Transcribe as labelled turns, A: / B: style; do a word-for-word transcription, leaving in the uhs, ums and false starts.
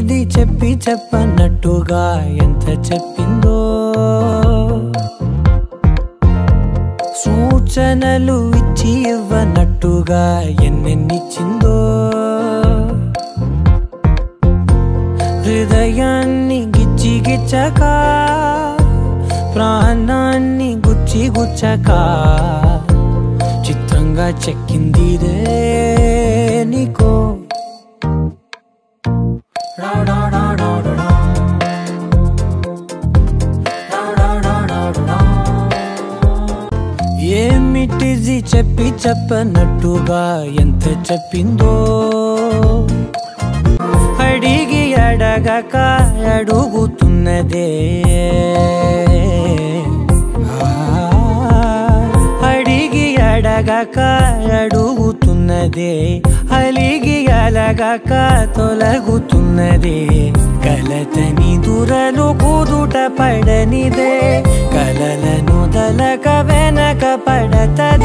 A: ఏమిటిది చెప్పి చెప్పనట్టుగా ఎంత చెప్పిందో సూచనలు ఇచ్చి ఇవ్వనట్టుగా ఎన్నెన్నిచ్చిందో హృదయాన్ని గిచ్చి గిచ్చక ప్రాణాన్ని గుచ్చి గుచ్చక చిత్రంగా చెక్కిందిరే నీకో ఏమిటిది చెప్పి చెప్పనట్టుగా ఎంత చెప్పిందో అడిగి అడగక అడుగుతున్నదే అడిగి అడగక అడుగుతున్నదే అలిగి అలగక తొలగుతున్నదే కలతని దురలు కుదుట పడనిదే కలలను దలక వెనక పడతదే